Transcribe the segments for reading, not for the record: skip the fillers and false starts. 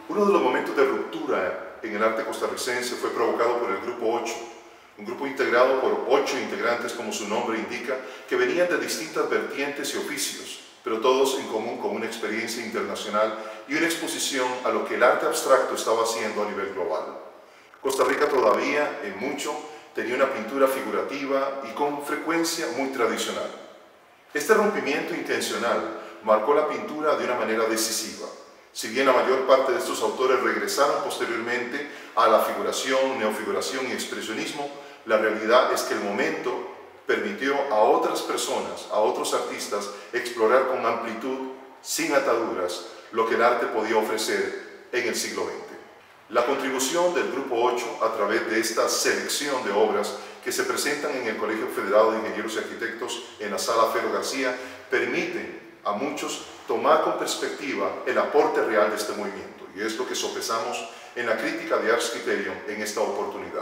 Uno de los momentos de ruptura en el arte costarricense fue provocado por el Grupo 8, un grupo integrado por 8 integrantes, como su nombre indica, que venían de distintas vertientes y oficios, pero todos en común con una experiencia internacional y una exposición a lo que el arte abstracto estaba haciendo a nivel global. Costa Rica todavía, en mucho, tenía una pintura figurativa y con frecuencia muy tradicional. Este rompimiento intencional marcó la pintura de una manera decisiva. Si bien la mayor parte de estos autores regresaron posteriormente a la figuración, neofiguración y expresionismo, la realidad es que el momento permitió a otras personas, a otros artistas, explorar con amplitud, sin ataduras, lo que el arte podía ofrecer en el siglo XX. La contribución del Grupo 8 a través de esta selección de obras que se presentan en el Colegio Federado de Ingenieros y Arquitectos en la Sala Felo García permiten a muchos tomar con perspectiva el aporte real de este movimiento, y es lo que sopesamos en la crítica de Ars Criterion en esta oportunidad.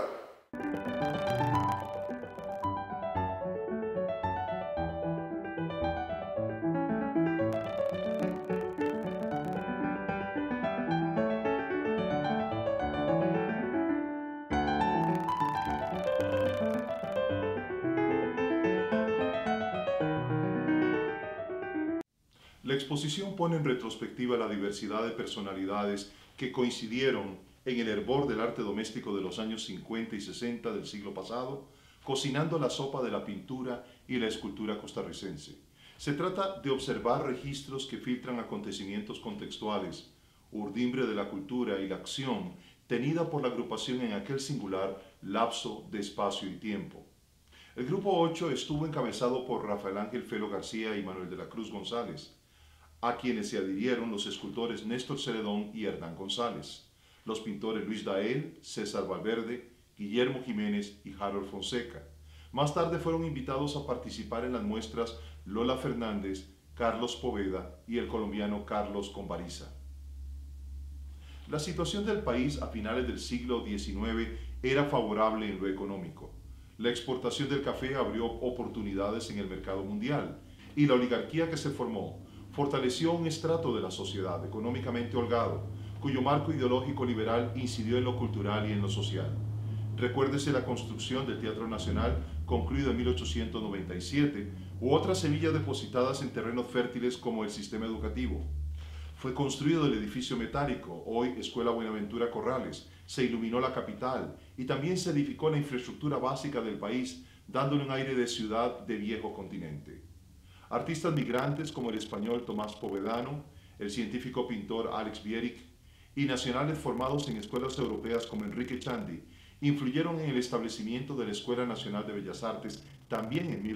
La exposición pone en retrospectiva la diversidad de personalidades que coincidieron en el hervor del arte doméstico de los años 50 y 60 del siglo pasado, cocinando la sopa de la pintura y la escultura costarricense. Se trata de observar registros que filtran acontecimientos contextuales, urdimbre de la cultura y la acción tenida por la agrupación en aquel singular lapso de espacio y tiempo. El Grupo 8 estuvo encabezado por Rafael Ángel Felo García y Manuel de la Cruz González, a quienes se adhirieron los escultores Néstor Celedón y Hernán González, los pintores Luis Dael, César Valverde, Guillermo Jiménez y Harold Fonseca. Más tarde fueron invitados a participar en las muestras Lola Fernández, Carlos Poveda y el colombiano Carlos Convariza. La situación del país a finales del siglo XIX era favorable en lo económico. La exportación del café abrió oportunidades en el mercado mundial y la oligarquía que se formó fortaleció un estrato de la sociedad económicamente holgado, cuyo marco ideológico liberal incidió en lo cultural y en lo social. Recuérdese la construcción del Teatro Nacional, concluido en 1897, u otras semillas depositadas en terrenos fértiles como el sistema educativo. Fue construido el edificio metálico, hoy Escuela Buenaventura Corrales, se iluminó la capital y también se edificó la infraestructura básica del país, dándole un aire de ciudad de viejo continente. Artistas migrantes como el español Tomás Povedano, el científico pintor Alex Bierich y nacionales formados en escuelas europeas como Enrique Chandi influyeron en el establecimiento de la Escuela Nacional de Bellas Artes también en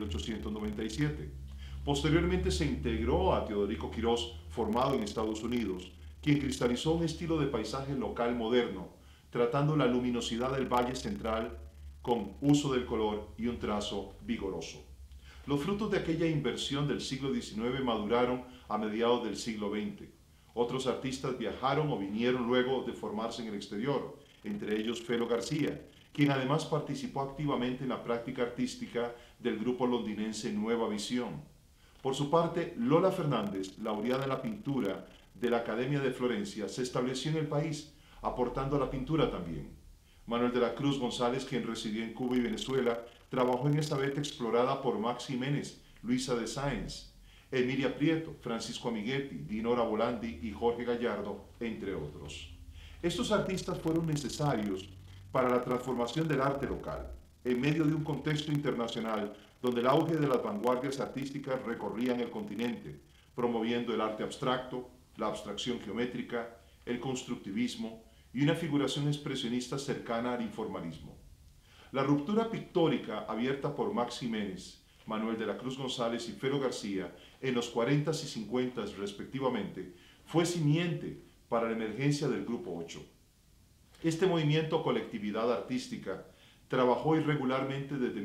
1897. Posteriormente se integró a Teodorico Quirós, formado en Estados Unidos, quien cristalizó un estilo de paisaje local moderno, tratando la luminosidad del Valle Central con uso del color y un trazo vigoroso. Los frutos de aquella inversión del siglo XIX maduraron a mediados del siglo XX. Otros artistas viajaron o vinieron luego de formarse en el exterior, entre ellos Felo García, quien además participó activamente en la práctica artística del grupo londinense Nueva Visión. Por su parte, Lola Fernández, laureada en la pintura de la Academia de Florencia, se estableció en el país, aportando a la pintura también. Manuel de la Cruz González, quien residió en Cuba y Venezuela, trabajó en esta veta explorada por Max Jiménez, Luisa de Sáenz, Emilia Prieto, Francisco Amiguetti, Dinora Volandi y Jorge Gallardo, entre otros. Estos artistas fueron necesarios para la transformación del arte local, en medio de un contexto internacional donde el auge de las vanguardias artísticas recorrían el continente, promoviendo el arte abstracto, la abstracción geométrica, el constructivismo y una figuración expresionista cercana al informalismo. La ruptura pictórica abierta por Max Jiménez, Manuel de la Cruz González y Felo García en los 40s y 50s respectivamente fue simiente para la emergencia del Grupo 8. Este movimiento colectividad artística trabajó irregularmente desde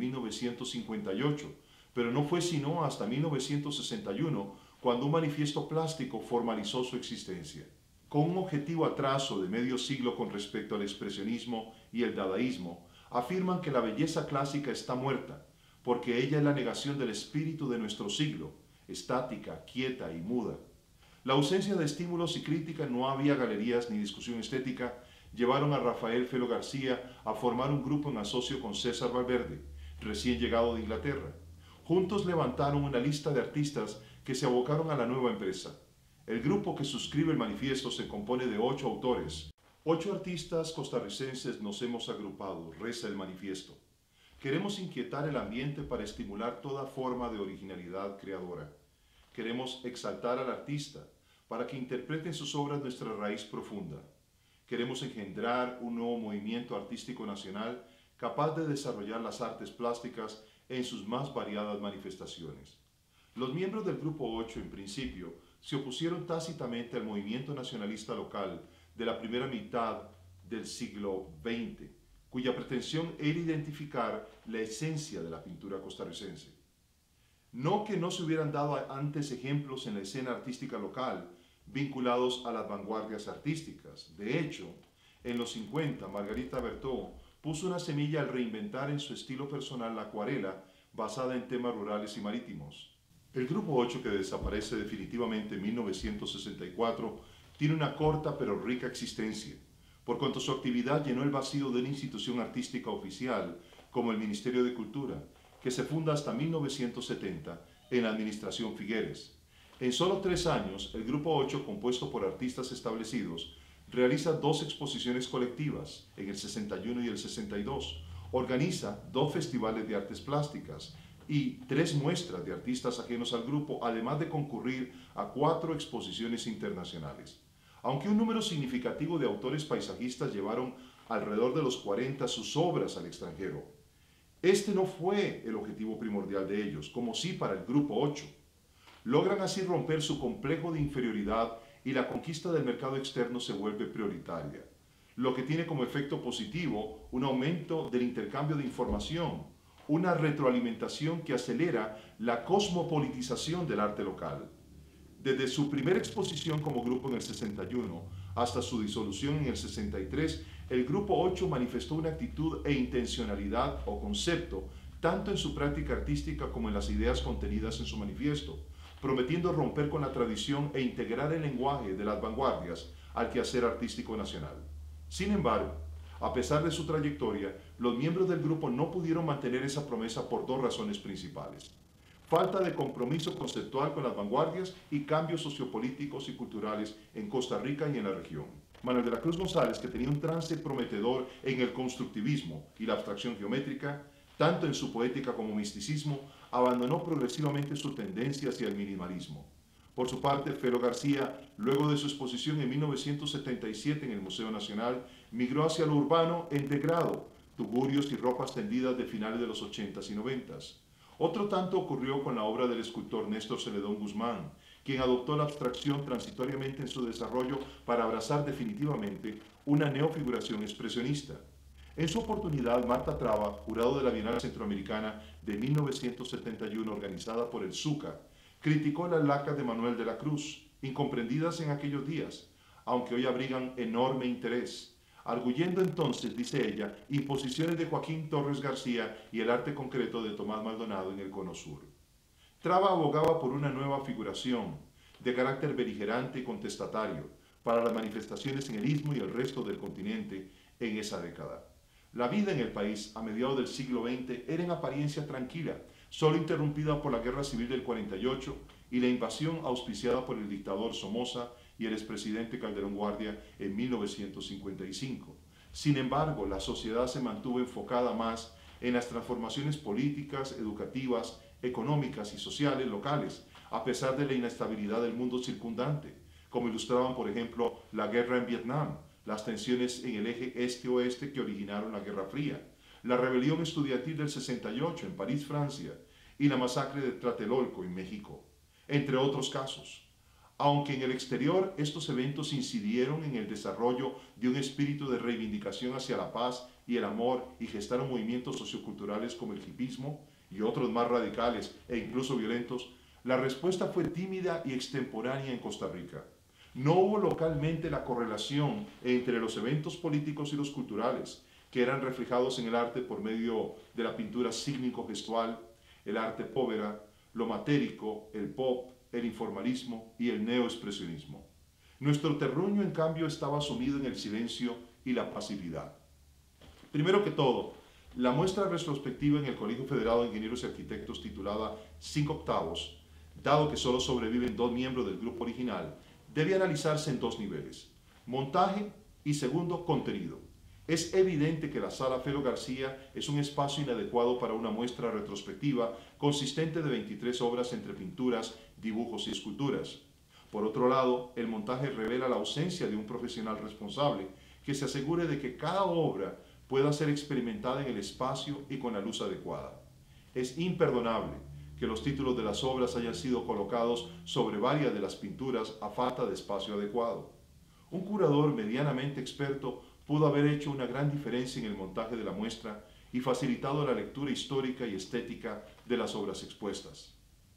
1958, pero no fue sino hasta 1961 cuando un manifiesto plástico formalizó su existencia. Con un objetivo atraso de medio siglo con respecto al expresionismo y el dadaísmo, afirman que la belleza clásica está muerta, porque ella es la negación del espíritu de nuestro siglo, estática, quieta y muda. La ausencia de estímulos y crítica, no había galerías ni discusión estética, llevaron a Rafael Felo García a formar un grupo en asocio con César Valverde, recién llegado de Inglaterra. Juntos levantaron una lista de artistas que se abocaron a la nueva empresa. El grupo que suscribe el manifiesto se compone de 8 autores. 8 artistas costarricenses nos hemos agrupado, reza el manifiesto. Queremos inquietar el ambiente para estimular toda forma de originalidad creadora. Queremos exaltar al artista para que interprete en sus obras nuestra raíz profunda. Queremos engendrar un nuevo movimiento artístico nacional capaz de desarrollar las artes plásticas en sus más variadas manifestaciones. Los miembros del Grupo 8, en principio, se opusieron tácitamente al movimiento nacionalista local de la primera mitad del siglo XX, cuya pretensión era identificar la esencia de la pintura costarricense. No que no se hubieran dado antes ejemplos en la escena artística local vinculados a las vanguardias artísticas. De hecho, en los 50, Margarita Bertó puso una semilla al reinventar en su estilo personal la acuarela basada en temas rurales y marítimos. El Grupo 8, que desaparece definitivamente en 1964, tiene una corta pero rica existencia, por cuanto su actividad llenó el vacío de una institución artística oficial como el Ministerio de Cultura, que se funda hasta 1970 en la Administración Figueres. En solo 3 años, el Grupo 8, compuesto por artistas establecidos, realiza 2 exposiciones colectivas, en el 61 y el 62, organiza 2 festivales de artes plásticas y 3 muestras de artistas ajenos al grupo, además de concurrir a 4 exposiciones internacionales. Aunque un número significativo de autores paisajistas llevaron alrededor de los 40 sus obras al extranjero, este no fue el objetivo primordial de ellos, como sí para el Grupo 8. Logran así romper su complejo de inferioridad y la conquista del mercado externo se vuelve prioritaria, lo que tiene como efecto positivo un aumento del intercambio de información, una retroalimentación que acelera la cosmopolitización del arte local. Desde su primera exposición como grupo en el 61 hasta su disolución en el 63, el Grupo 8 manifestó una actitud e intencionalidad o concepto tanto en su práctica artística como en las ideas contenidas en su manifiesto, prometiendo romper con la tradición e integrar el lenguaje de las vanguardias al quehacer artístico nacional. Sin embargo, a pesar de su trayectoria, los miembros del grupo no pudieron mantener esa promesa por 2 razones principales: falta de compromiso conceptual con las vanguardias y cambios sociopolíticos y culturales en Costa Rica y en la región. Manuel de la Cruz González, que tenía un trance prometedor en el constructivismo y la abstracción geométrica, tanto en su poética como misticismo, abandonó progresivamente su tendencia hacia el minimalismo. Por su parte, Felo García, luego de su exposición en 1977 en el Museo Nacional, migró hacia lo urbano en degradado, tugurios y ropas tendidas de finales de los 80s y 90s. Otro tanto ocurrió con la obra del escultor Néstor Celedón Guzmán, quien adoptó la abstracción transitoriamente en su desarrollo para abrazar definitivamente una neofiguración expresionista. En su oportunidad, Marta Traba, jurado de la Bienal Centroamericana de 1971 organizada por el SUCA, criticó las lacas de Manuel de la Cruz, incomprendidas en aquellos días, aunque hoy abrigan enorme interés, arguyendo entonces, dice ella, imposiciones de Joaquín Torres García y el arte concreto de Tomás Maldonado en el Cono Sur. Traba abogaba por una nueva figuración, de carácter beligerante y contestatario, para las manifestaciones en el Istmo y el resto del continente en esa década. La vida en el país a mediados del siglo XX era en apariencia tranquila, solo interrumpida por la Guerra Civil del 48 y la invasión auspiciada por el dictador Somoza y el expresidente Calderón Guardia en 1955. Sin embargo, la sociedad se mantuvo enfocada más en las transformaciones políticas, educativas, económicas y sociales locales, a pesar de la inestabilidad del mundo circundante, como ilustraban, por ejemplo, la guerra en Vietnam, las tensiones en el eje este-oeste que originaron la Guerra Fría, la rebelión estudiantil del 68 en París, Francia, y la masacre de Tlatelolco en México, entre otros casos. Aunque en el exterior estos eventos incidieron en el desarrollo de un espíritu de reivindicación hacia la paz y el amor y gestaron movimientos socioculturales como el hipismo y otros más radicales e incluso violentos, la respuesta fue tímida y extemporánea en Costa Rica. No hubo localmente la correlación entre los eventos políticos y los culturales, que eran reflejados en el arte por medio de la pintura cínico-gestual, el arte povera, lo matérico, el pop, el informalismo y el neoexpresionismo. Nuestro terruño, en cambio, estaba sumido en el silencio y la pasividad. Primero que todo, la muestra retrospectiva en el Colegio Federado de Ingenieros y Arquitectos titulada 5/8, dado que solo sobreviven 2 miembros del grupo original, debe analizarse en 2 niveles: montaje y segundo, contenido. Es evidente que la Sala Felo García es un espacio inadecuado para una muestra retrospectiva consistente de 23 obras entre pinturas, dibujos y esculturas. Por otro lado, el montaje revela la ausencia de un profesional responsable que se asegure de que cada obra pueda ser experimentada en el espacio y con la luz adecuada. Es imperdonable que los títulos de las obras hayan sido colocados sobre varias de las pinturas a falta de espacio adecuado. Un curador medianamente experto pudo haber hecho una gran diferencia en el montaje de la muestra y facilitado la lectura histórica y estética de las obras expuestas.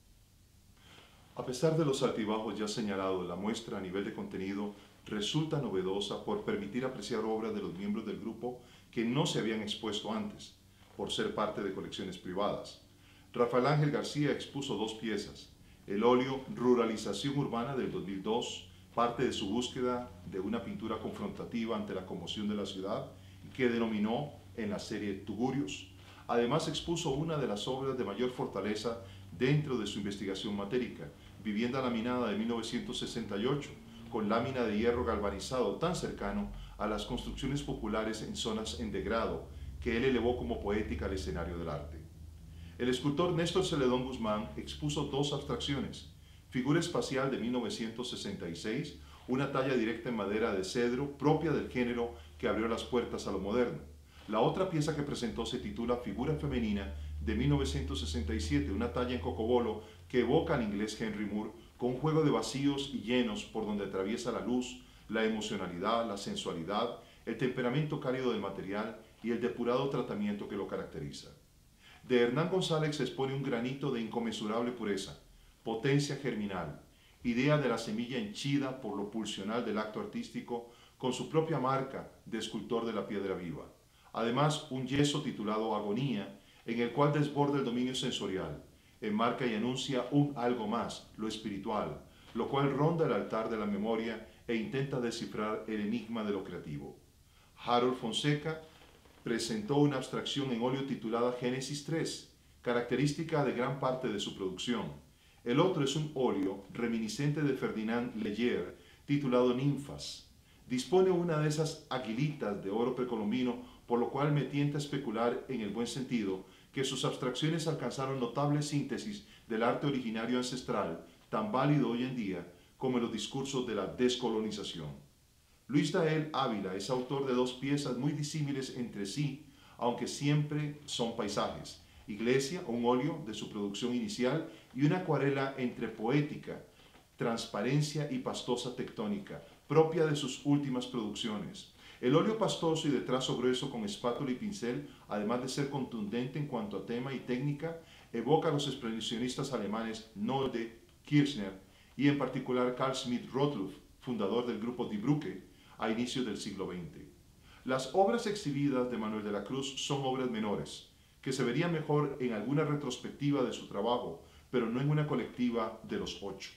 A pesar de los altibajos ya señalados, la muestra a nivel de contenido resulta novedosa por permitir apreciar obras de los miembros del grupo que no se habían expuesto antes, por ser parte de colecciones privadas. Rafael Ángel García expuso 2 piezas: el óleo Ruralización Urbana del 2002, parte de su búsqueda de una pintura confrontativa ante la conmoción de la ciudad, que denominó en la serie Tugurios. Además expuso una de las obras de mayor fortaleza dentro de su investigación matérica, Vivienda Laminada de 1968, con lámina de hierro galvanizado tan cercano a las construcciones populares en zonas en degrado, que él elevó como poética al escenario del arte. El escultor Néstor Celedón Guzmán expuso 2 abstracciones: Figura espacial de 1966, una talla directa en madera de cedro propia del género que abrió las puertas a lo moderno. La otra pieza que presentó se titula Figura femenina de 1967, una talla en cocobolo que evoca al inglés Henry Moore, con un juego de vacíos y llenos por donde atraviesa la luz, la emocionalidad, la sensualidad, el temperamento cálido del material y el depurado tratamiento que lo caracteriza. De Hernán González se expone un granito de inconmensurable pureza, potencia germinal, idea de la semilla henchida por lo pulsional del acto artístico, con su propia marca de escultor de la piedra viva. Además, un yeso titulado Agonía, en el cual desborda el dominio sensorial, enmarca y anuncia un algo más, lo espiritual, lo cual ronda el altar de la memoria e intenta descifrar el enigma de lo creativo. Harold Fonseca presentó una abstracción en óleo titulada Génesis 3, característica de gran parte de su producción. El otro es un óleo reminiscente de Ferdinand Leger, titulado Ninfas. Dispone una de esas aguilitas de oro precolombino, por lo cual me tienta a especular, en el buen sentido, que sus abstracciones alcanzaron notable síntesis del arte originario ancestral, tan válido hoy en día como en los discursos de la descolonización. Luis Dael Ávila es autor de 2 piezas muy disímiles entre sí, aunque siempre son paisajes: Iglesia, un óleo de su producción inicial, y una acuarela entre poética, transparencia y pastosa tectónica, propia de sus últimas producciones. El óleo pastoso y de trazo grueso con espátula y pincel, además de ser contundente en cuanto a tema y técnica, evoca a los expresionistas alemanes Nolde, Kirchner y en particular Carl Schmidt-Rottluff, fundador del grupo Die Brücke, a inicios del siglo XX. Las obras exhibidas de Manuel de la Cruz son obras menores, que se verían mejor en alguna retrospectiva de su trabajo, pero no en una colectiva de los 8.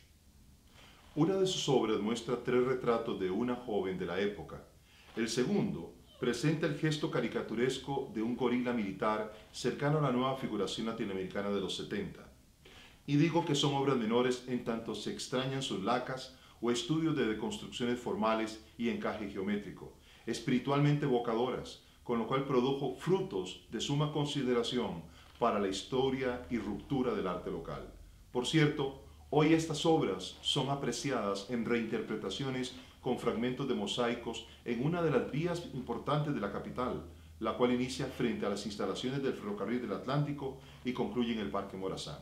Una de sus obras muestra 3 retratos de una joven de la época. El segundo presenta el gesto caricaturesco de un gorila militar cercano a la nueva figuración latinoamericana de los 70. Y digo que son obras menores en tanto se extrañan sus lacas o estudios de deconstrucciones formales y encaje geométrico, espiritualmente evocadoras, con lo cual produjo frutos de suma consideración para la historia y ruptura del arte local. Por cierto, hoy estas obras son apreciadas en reinterpretaciones con fragmentos de mosaicos en una de las vías importantes de la capital, la cual inicia frente a las instalaciones del Ferrocarril del Atlántico y concluye en el Parque Morazán.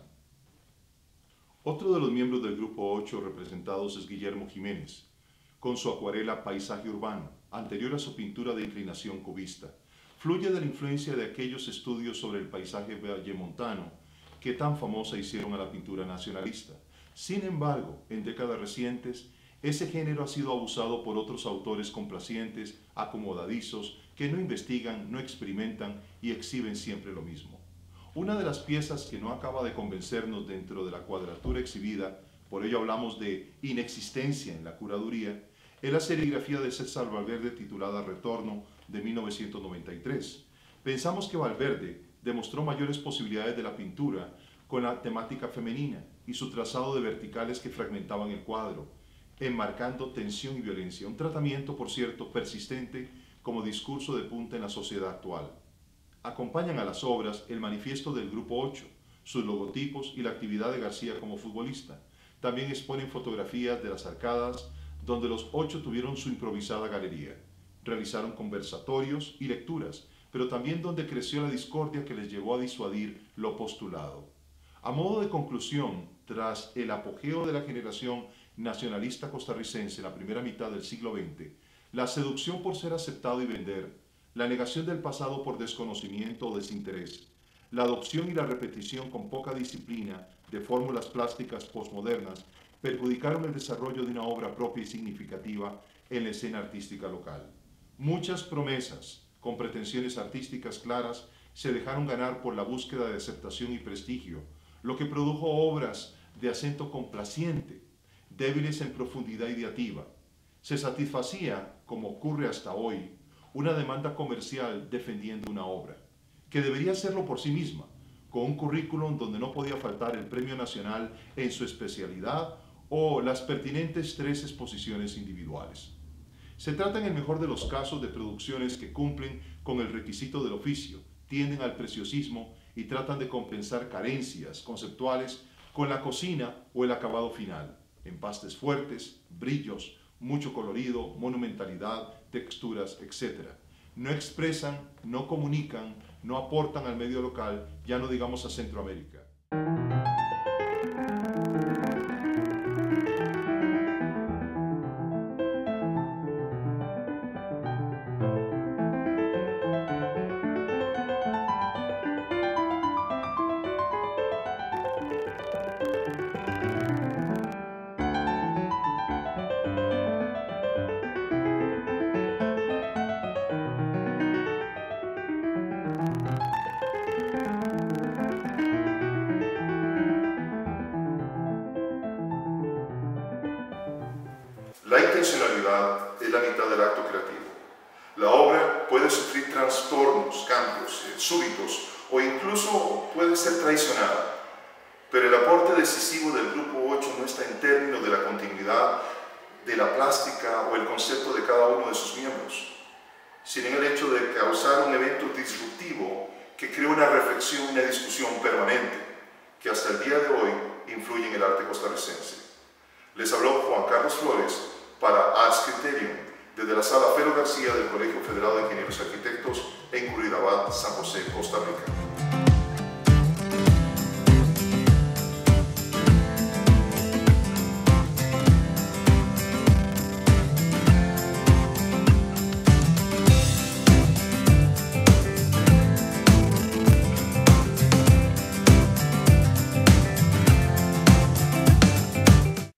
Otro de los miembros del Grupo 8 representados es Guillermo Jiménez, con su acuarela Paisaje Urbano, anterior a su pintura de inclinación cubista. Fluye de la influencia de aquellos estudios sobre el paisaje vallemontano que tan famosa hicieron a la pintura nacionalista. Sin embargo, en décadas recientes, ese género ha sido abusado por otros autores complacientes, acomodadizos, que no investigan, no experimentan y exhiben siempre lo mismo. Una de las piezas que no acaba de convencernos dentro de la cuadratura exhibida por ello hablamos de inexistencia en la curaduría, es la serigrafía de César Valverde titulada Retorno de 1993. Pensamos que Valverde demostró mayores posibilidades de la pintura con la temática femenina y su trazado de verticales que fragmentaban el cuadro, enmarcando tensión y violencia, un tratamiento, por cierto, persistente como discurso de punta en la sociedad actual. Acompañan a las obras el manifiesto del Grupo 8, sus logotipos y la actividad de García como futbolista. También exponen fotografías de las arcadas, donde los 8 tuvieron su improvisada galería. Realizaron conversatorios y lecturas, pero también donde creció la discordia que les llevó a disuadir lo postulado. A modo de conclusión, tras el apogeo de la generación nacionalista costarricense en la primera mitad del siglo XX, la seducción por ser aceptado y vender, la negación del pasado por desconocimiento o desinterés, la adopción y la repetición con poca disciplina de fórmulas plásticas postmodernas perjudicaron el desarrollo de una obra propia y significativa en la escena artística local. Muchas promesas con pretensiones artísticas claras se dejaron ganar por la búsqueda de aceptación y prestigio, lo que produjo obras de acento complaciente, débiles en profundidad ideativa. Se satisfacía, como ocurre hasta hoy, una demanda comercial defendiendo una obra, que debería hacerlo por sí misma, con un currículum donde no podía faltar el premio nacional en su especialidad o las pertinentes 3 exposiciones individuales. Se trata en el mejor de los casos de producciones que cumplen con el requisito del oficio, tienden al preciosismo y tratan de compensar carencias conceptuales con la cocina o el acabado final, empastes fuertes, brillos, mucho colorido, monumentalidad, texturas, etc. No expresan, no comunican, no aportan al medio local, ya no digamos a Centroamérica. La intencionalidad es la mitad del acto creativo. La obra puede sufrir trastornos, cambios súbitos o incluso puede ser traicionada, pero el aporte decisivo del Grupo 8 no está en términos de la continuidad de la plástica o el concepto de cada uno de sus miembros, sino en el hecho de causar un evento disruptivo que crea una reflexión y una discusión permanente que hasta el día de hoy influye en el arte costarricense. Les habló Juan Carlos Flores para Arts Criterium, desde la Sala Felo García del Colegio Federado de Ingenieros y Arquitectos en Curridabat, San José, Costa Rica.